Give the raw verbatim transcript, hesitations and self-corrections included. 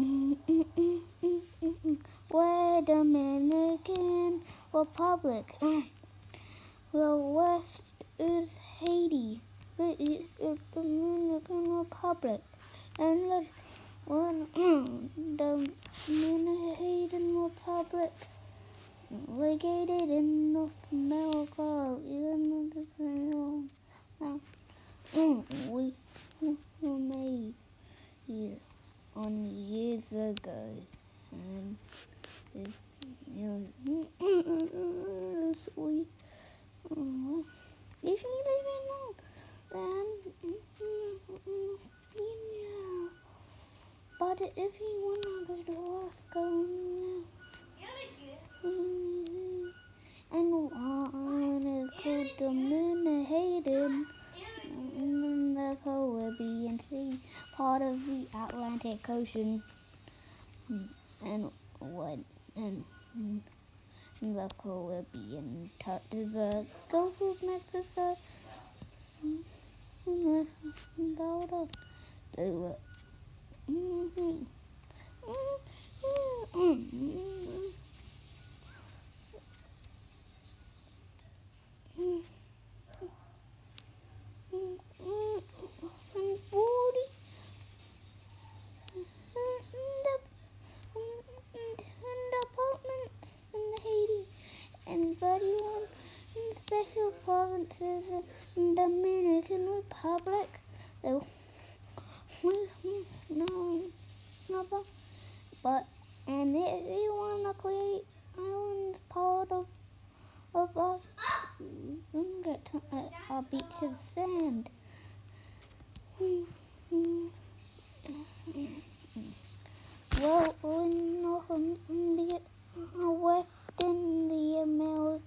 Where Dominican Republic. The west is Haiti. The east is Dominican Republic. And the one Dominican Republic located in North America. We were made here on years ago, and it's, you know, sweet. If you leave it alone, then yeah. But if you wanna go to Moscow, and one is called Dominicated in the Caribbean Sea, part of the Atlantic Ocean, and what and the Caribbean touches the Gulf of Mexico. Go to do it. Mm-hmm. And thirty-one special provinces in the Dominican Republic. So, no, nothing. But and if you want to create islands part of of us, you can get to a, a beach of sand. Well, in North India, West India, America.